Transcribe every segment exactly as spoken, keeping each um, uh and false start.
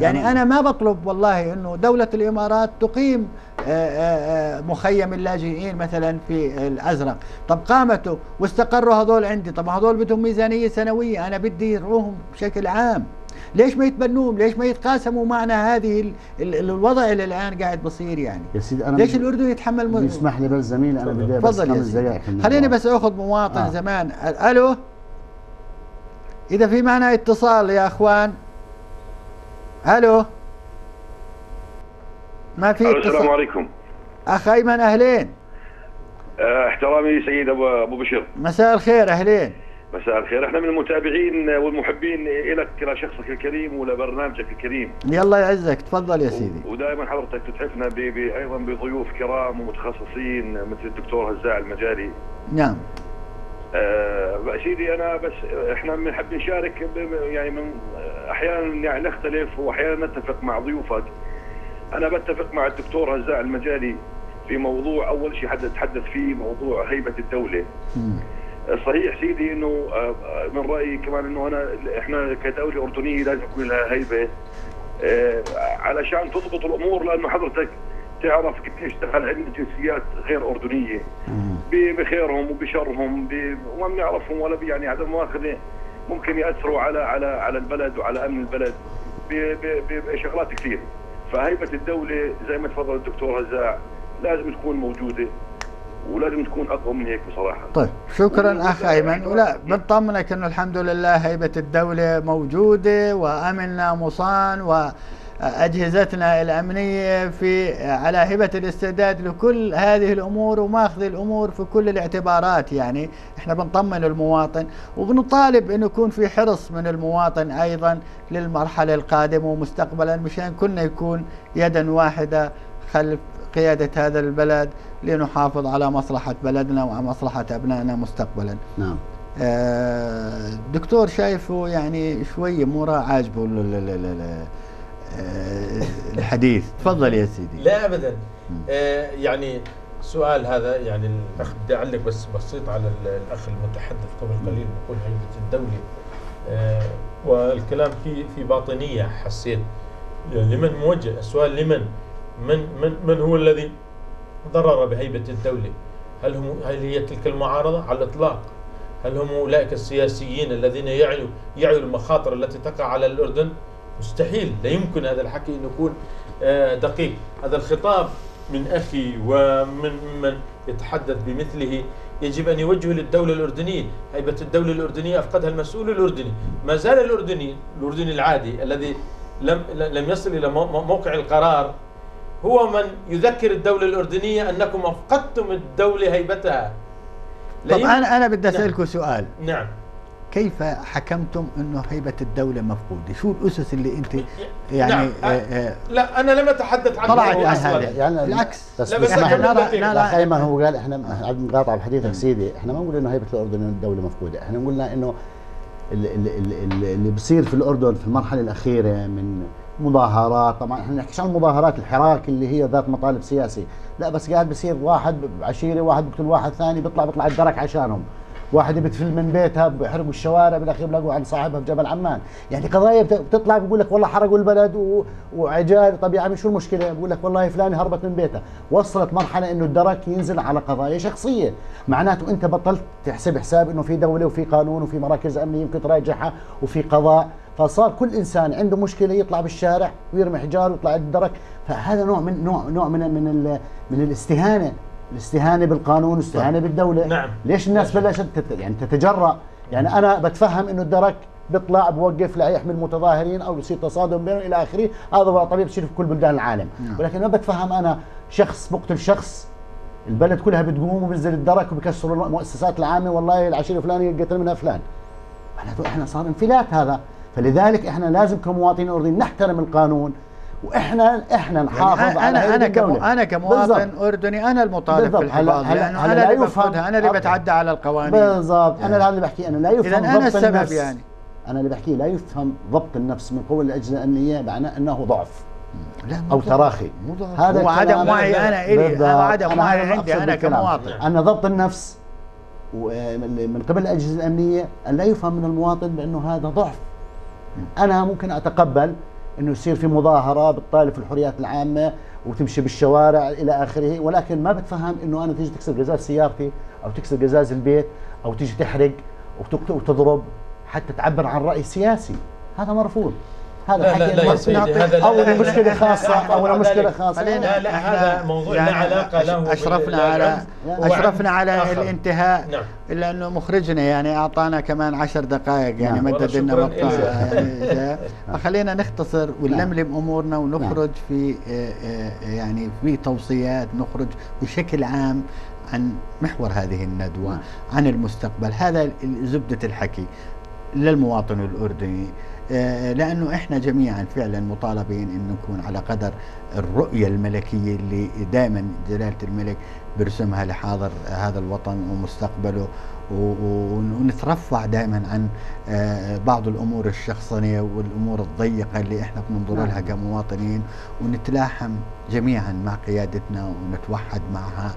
يعني أنا ما بطلب والله أنه دولة الإمارات تقيم مخيم اللاجئين مثلا في الأزرق، طب قامته واستقروا هذول عندي، طب هذول بدهم ميزانية سنوية، أنا بدي يروهم بشكل عام، ليش ما يتبنوهم؟ ليش ما يتقاسموا معنا هذه ال ال الوضع اللي الآن قاعد بصير يعني؟ يا سيدي أنا ليش الأردن يتحمل م... يسمح لي بس زميل أنا بدي بس خمس دقائق. خليني بس أخذ مواطن آه. زمان. ألو، إذا في معنا اتصال يا أخوان. ألو، ما في اتصال. السلام عليكم أخ أيمن، أهلين. اه احترامي سيد أبو بشر. مساء الخير. أهلين. مساء الخير. احنا من المتابعين والمحبين لك لشخصك الكريم ولبرنامجك الكريم. يلا يعزك، تفضل يا سيدي. ودائما حضرتك تتحفنا ايضا بضيوف كرام ومتخصصين مثل الدكتور هزاع المجالي. نعم. آه سيدي انا بس احنا بنحب نشارك يعني من احيانا يعني نختلف واحيانا نتفق مع ضيوفك. انا بتفق مع الدكتور هزاع المجالي في موضوع اول شيء حد تحدث فيه موضوع هيبة الدولة. م. صحيح سيدي انه من رايي كمان انه انا احنا كدوله اردنيه لازم يكون لها هيبه علشان تضبط الامور، لانه حضرتك تعرف كيف يشتغل عندنا جنسيات غير اردنيه بخيرهم وبشرهم وما بنعرفهم ولا يعني عدم مؤاخذه ممكن ياثروا على على على البلد وعلى امن البلد بشغلات كثير. فهيبه الدوله زي ما تفضل الدكتور هزاع لازم تكون موجوده ولازم تكون اقوى من هيك بصراحه. طيب شكرا اخ ايمن، ولا بنطمنك انه الحمد لله هيبه الدوله موجوده وامننا مصان واجهزتنا الامنيه في على هبه الاستعداد لكل هذه الامور وماخذ الامور في كل الاعتبارات. يعني احنا بنطمن المواطن وبنطالب انه يكون في حرص من المواطن ايضا للمرحله القادمه ومستقبلا مشان كلنا يكون يدا واحده خلف قيادة هذا البلد لنحافظ على مصلحة بلدنا ومصلحة أبنائنا مستقبلا. نعم. آه دكتور شايفه يعني شوية مو عاجبه الحديث. تفضل يا سيدي. لا أبدا. آه يعني سؤال هذا يعني الأخ بدي أعلق بس بسيط على الأخ المتحدث قبل قليل بيقول هيبة الدولة. آه والكلام في في باطنية حسيت. يعني لمن موجه السؤال؟ لمن؟ من من من هو الذي ضرر بهيبة الدولة؟ هل هم هل هي تلك المعارضة؟ على الإطلاق. هل هم أولئك السياسيين الذين يعيوا يعيوا المخاطر التي تقع على الأردن؟ مستحيل، لا يمكن هذا الحكي أن يكون دقيق. هذا الخطاب من أخي ومن من يتحدث بمثله يجب أن يوجه للدولة الأردنية. هيبة الدولة الأردنية أفقدها المسؤول الأردني. ما زال الأردني الأردني العادي الذي لم لم يصل إلى موقع القرار هو من يذكر الدولة الأردنية أنكم أفقدتم الدولة هيبتها. طب أنا أنا بدي أسألكم نعم. سؤال. نعم. كيف حكمتم أنه هيبة الدولة مفقودة؟ شو الأسس اللي أنت يعني نعم. آه آه لا أنا لم أتحدث عن طلعت عن هذا يعني بالعكس. بس بس احنا أيمن هو قال احنا مقاطعة بحديثك سيدي، احنا ما نقول إنه هيبة الأردن الدولة مفقودة، احنا قلنا إنه اللي, اللي, اللي بصير في الأردن في المرحلة الأخيرة من مظاهرات، طبعا احنا نحكيش عن المظاهرات الحراك اللي هي ذات مطالب سياسي، لا بس قاعد بصير واحد بعشيره واحد بيقتل واحد ثاني بيطلع بيطلع الدرك عشانهم، واحد بتفل من بيتها بيحرقوا الشوارع بالاخير بلاقوا عند صاحبها في جبل عمان، يعني قضايا بتطلع بيقول لك والله حرقوا البلد و... وعجال. طب يا عمي شو المشكله؟ بقول لك والله فلانه هربت من بيتها. وصلت مرحله انه الدرك ينزل على قضايا شخصيه، معناته انت بطلت تحسب حساب انه في دوله وفي قانون وفي مراكز امنيه يمكن تراجعها وفي قضاء، فصار كل انسان عنده مشكله يطلع بالشارع ويرمي حجار ويطلع الدرك. فهذا نوع من نوع نوع من من من الاستهانه، الاستهانه بالقانون والاستهانه بالدوله. نعم. ليش الناس بلشت يعني تتجرأ؟ يعني انا بتفهم انه الدرك بيطلع بوقف ليحمي المتظاهرين او يصير تصادم بينهم الى اخره، هذا طبيعي بصير في كل بلدان العالم. نعم. ولكن ما بتفهم انا شخص بقتل شخص البلد كلها بتقوم وبينزل الدرك وبكسروا المؤسسات العامه، والله العشيره الفلانيه قتل منها فلان. معناته احنا صار انفلات هذا، فلذلك احنا لازم كمواطنين اردنيين نحترم القانون، واحنا احنا نحافظ يعني على انا انا الدولة. انا كمواطن بالزبط. اردني انا المطالب بالحفاظ، لانه انا اللي بفرضها، انا اللي بتعدى على القوانين. بالضبط. يعني انا اللي بحكي انا لا يفهم اذا انا ضبط السبب النفس. يعني انا اللي بحكيه لا يفهم ضبط النفس من قبل الاجهزه الامنيه معناه انه ضعف لا او تراخي. هذا هو عدم وعي انا الي، هذا عدم وعي عندي انا كمواطن. ان ضبط النفس من قبل الاجهزه الامنيه ان لا يفهم من المواطن بانه هذا ضعف. انا ممكن اتقبل انه يصير في مظاهره بتطالب في الحريات العامه وتمشي بالشوارع الى اخره، ولكن ما بتفهم انه انا تيجي تكسر قزاز سيارتي او تكسر قزاز البيت او تيجي تحرق وتضرب حتى تعبر عن راي سياسي، هذا مرفوض. هذا لا لا لا يا سيدي، هذا او مشكله خاصه او مشكله خاصه. لا لا هذا موضوع لا علاقه له. اشرفنا على اشرفنا على آخر. الانتهاء. نعم. الا انه مخرجنا يعني اعطانا كمان عشر دقائق يعني نعم. مدد لنا وقتها يعني فخلينا نختصر ونلملم امورنا ونخرج في يعني في توصيات، نخرج بشكل عام عن محور هذه الندوه، عن المستقبل. هذا زبده الحكي للمواطن الأردني، لأنه إحنا جميعا فعلا مطالبين أن نكون على قدر الرؤية الملكية اللي دائما جلالة الملك برسمها لحاضر هذا الوطن ومستقبله، ونترفع دائما عن بعض الأمور الشخصنية والأمور الضيقة اللي إحنا بننظر لها كمواطنين، ونتلاحم جميعا مع قيادتنا ونتوحد معها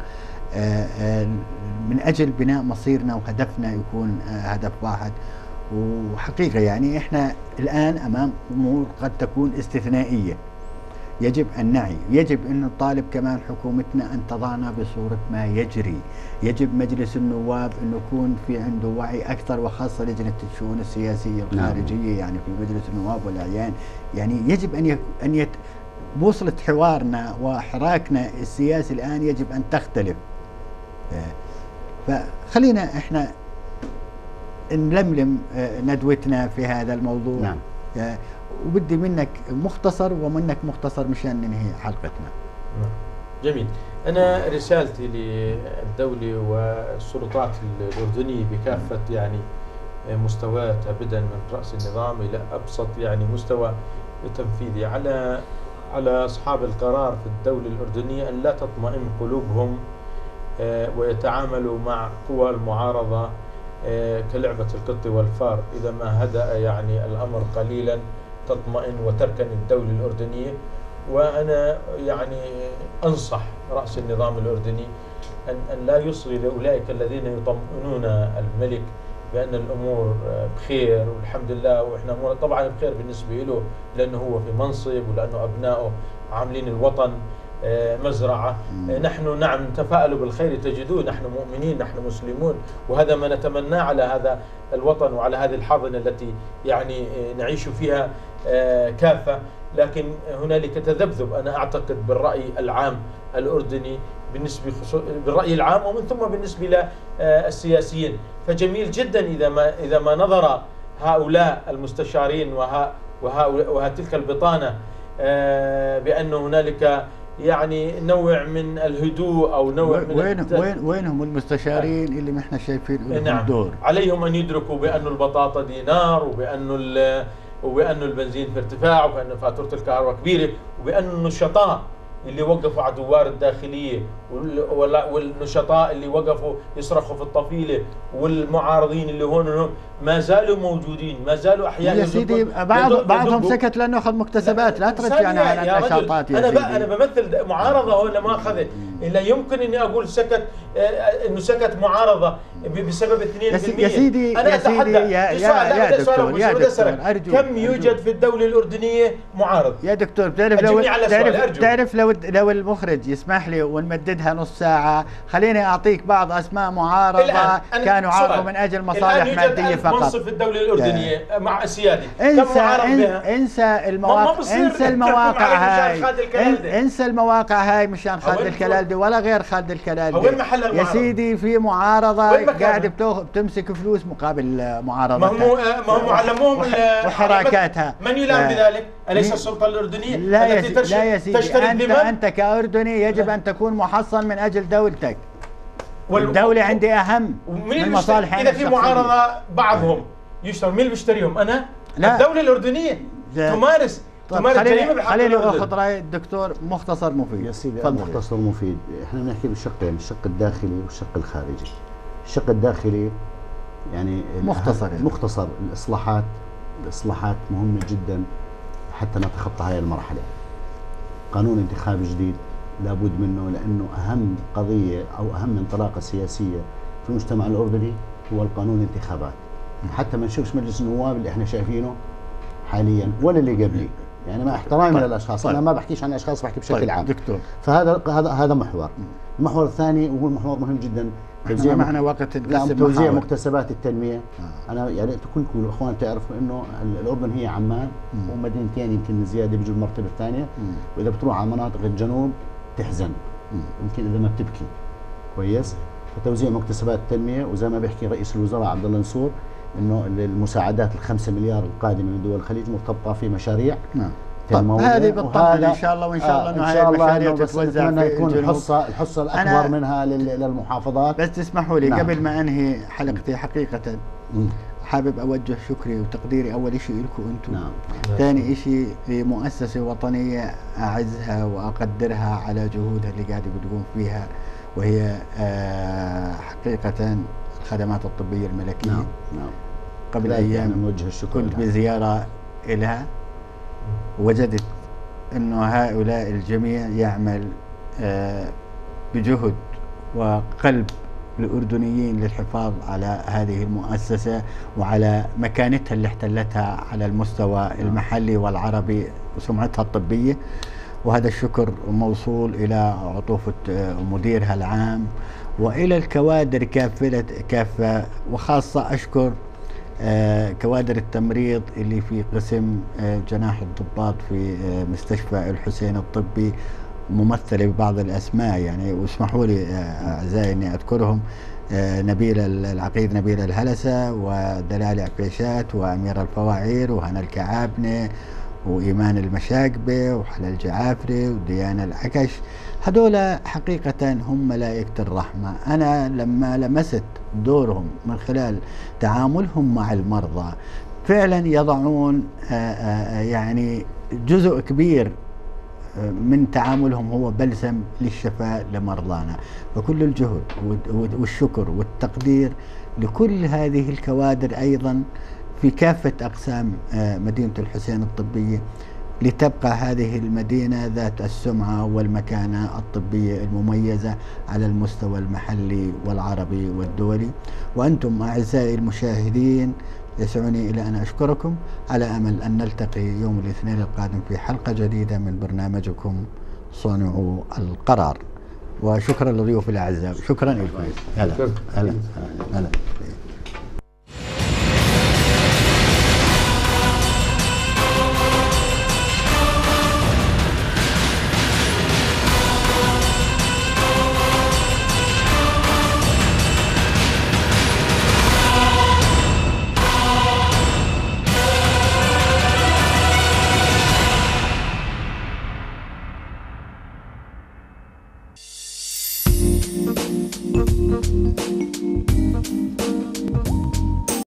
من أجل بناء مصيرنا وهدفنا يكون هدف واحد. وحقيقة يعني إحنا الآن أمام أمور قد تكون استثنائية يجب أن نعي، يجب أن نطالب كمان حكومتنا أن تضعنا بصورة ما يجري، يجب مجلس النواب أن يكون في عنده وعي أكثر، وخاصة لجنة الشؤون السياسية الخارجية يعني في مجلس النواب والأعيان، يعني يجب أن أن يت بوصلة حوارنا وحراكنا السياسي الآن يجب أن تختلف. فخلينا إحنا نلملم ندوتنا في هذا الموضوع. نعم. وبدي منك مختصر ومنك مختصر مشان ننهي حلقتنا. جميل. أنا رسالتي للدولة والسلطات الأردنية بكافة يعني مستوياتها، بدءا من رأس النظام إلى أبسط يعني مستوى تنفيذي، على على أصحاب القرار في الدولة الأردنية أن لا تطمئن قلوبهم ويتعاملوا مع قوى المعارضة كلعبة القط والفار. إذا ما هدأ يعني الأمر قليلا تطمئن وتركن الدولة الأردنية. وأنا يعني أنصح رأس النظام الأردني أن, أن لا يصغي لأولئك الذين يطمئنون الملك بأن الأمور بخير والحمد لله، وإحنا طبعا بخير بالنسبة له لأنه هو في منصب ولأنه أبنائه عاملين الوطن مزرعة. نحن نعم نتفائل بالخير تجدوه، نحن مؤمنين، نحن مسلمون، وهذا ما نتمناه على هذا الوطن وعلى هذه الحاضنة التي يعني نعيش فيها كافة. لكن هنالك تذبذب أنا أعتقد بالرأي العام الأردني بالنسبة بالرأي العام ومن ثم بالنسبة للسياسيين. فجميل جدا إذا ما إذا ما نظر هؤلاء المستشارين وها وها تلك البطانة بأن هنالك يعني نوع من الهدوء او نوع من وين الت... وين وينهم المستشارين اللي ما احنا شايفين لهم نعم. دور؟ عليهم ان يدركوا بانه البطاطا دينار، وبانه وبانه البنزين في ارتفاع، وبانه فاتوره الكهرباء كبيره، وبانه النشطاء اللي وقفوا على دوار الداخليه والنشطاء اللي وقفوا يصرخوا في الطفيله والمعارضين اللي هون ما زالوا موجودين، ما زالوا احياء. يا سيدي بعض بعضهم سكت لانه اخذ مكتسبات، لا ترجعنا على النشاطات يا انا سيدي. انا بمثل معارضه هون ما اخذت، الا يمكن اني اقول سكت انه سكت معارضه بسبب اثنين بالمئة. يا سيدي انا يا سيدي يا يا, يا دكتور يا دكتور ارجو كم يوجد في الدوله الاردنيه معارض؟ يا دكتور بتعرف لو تعرف تعرف لو لو المخرج يسمح لي ونمددها نص ساعه، خليني اعطيك بعض اسماء معارضه كانوا عارضوا من اجل مصالح ماديه فقط. منصب في الدوله الاردنيه مع السيادي انسى انسى المواقع انسى المواقع هاي انسى المواقع هاي مشان خالد الكلالدي ولا غير خالد الكلالدي. وين محل المعارضه؟ يا سيدي في معارضه قاعده بتمسك فلوس مقابل معارضتها. ما هو ما هم علموهم وحركاتها. من يلام بذلك؟ أليس السلطة الأردنية لا التي لا يا سيدي أنت, أنت كأردني يجب أن تكون محصن من أجل دولتك. والدولة عندي أهم من مصالح. إذا في معارضة بعضهم يشتري، مين اللي بيشتريهم؟ أنا؟ لا. الدولة الأردنية تمارس تمارس جريمة بحق خليني أخذ رأي الدكتور مختصر مفيد. يا سيدي مختصر مفيد. إحنا بنحكي بالشقين، الشق الداخلي والشق الخارجي. الشق الداخلي يعني مختصر يعني. مختصر الإصلاحات الإصلاحات مهمة جدا حتى نتخطى هاي المرحلة. قانون انتخابي جديد لابد منه، لأنه أهم قضية أو أهم انطلاقة سياسية في المجتمع الأردني هو القانون الانتخابات. حتى ما نشوفش مجلس النواب اللي احنا شايفينه حاليا ولا اللي قبلي، يعني مع احترامي طيب. للاشخاص طيب. انا ما بحكيش عن اشخاص، بحكي بشكل طيب. عام دكتور، فهذا هذا هذا محور. المحور الثاني وهو محور مهم جدا، توزيع معنا وقت نعم توزيع مكتسبات التنميه. آه. انا يعني انتم كلكم الاخوان تعرفوا انه الاردن هي عمان مم. ومدينتين يمكن زياده بيجوا المرتبه الثانيه، واذا بتروح على مناطق الجنوب تحزن مم. يمكن اذا ما بتبكي كويس. فتوزيع مكتسبات التنميه، وزي ما بيحكي رئيس الوزراء عبد الله نصور انه المساعدات الخمسة مليار القادمه من دول الخليج مرتبطه في مشاريع نعم. طيب هذه بالطبع ان شاء الله، وان شاء الله انه هاي المشاريع تتوزع في يكون الحصه الحصه الاكبر منها للمحافظات. بس تسمحوا لي نعم. قبل ما انهي حلقتي حقيقه مم. حابب اوجه شكري وتقديري اول شيء لكم انتم، نعم. ثاني شيء لمؤسسه وطنيه اعزها واقدرها على جهودها اللي قاعده بتقوم فيها، وهي آه حقيقه الخدمات الطبيه الملكيه. نعم. نعم. قبل ايام نوجه الشكر كنت لها. بزياره لها، وجدت انه هؤلاء الجميع يعمل آه بجهد وقلب الأردنيين للحفاظ على هذه المؤسسة وعلى مكانتها اللي احتلتها على المستوى المحلي والعربي وسمعتها الطبية. وهذا الشكر موصول إلى عطوفة مديرها العام وإلى الكوادر كافة كافة، وخاصة أشكر كوادر التمريض اللي في قسم جناح الضباط في مستشفى الحسين الطبي، ممثلة ببعض الأسماء يعني، واسمحوا لي أعزائي أني أذكرهم: نبيل العقيد نبيل الهلسة، ودلال عبيشات، وأميرة الفواعير، وهنا الكعابنة، وإيمان المشاقبة، وحلا الجعافري، وديانا العكش. هذول حقيقة هم ملائكة الرحمة. أنا لما لمست دورهم من خلال تعاملهم مع المرضى فعلا يضعون يعني جزء كبير من تعاملهم هو بلسم للشفاء لمرضانا. وكل الجهد والشكر والتقدير لكل هذه الكوادر أيضا في كافة أقسام مدينة الحسين الطبية، لتبقى هذه المدينة ذات السمعة والمكانة الطبية المميزة على المستوى المحلي والعربي والدولي. وأنتم أعزائي المشاهدين يسعني إلى أن أشكركم، على أمل أن نلتقي يوم الاثنين القادم في حلقة جديدة من برنامجكم صانعوا القرار. وشكرا لضيوف الأعزاء، شكرا لكم. هلا هلا هلا. Thank you.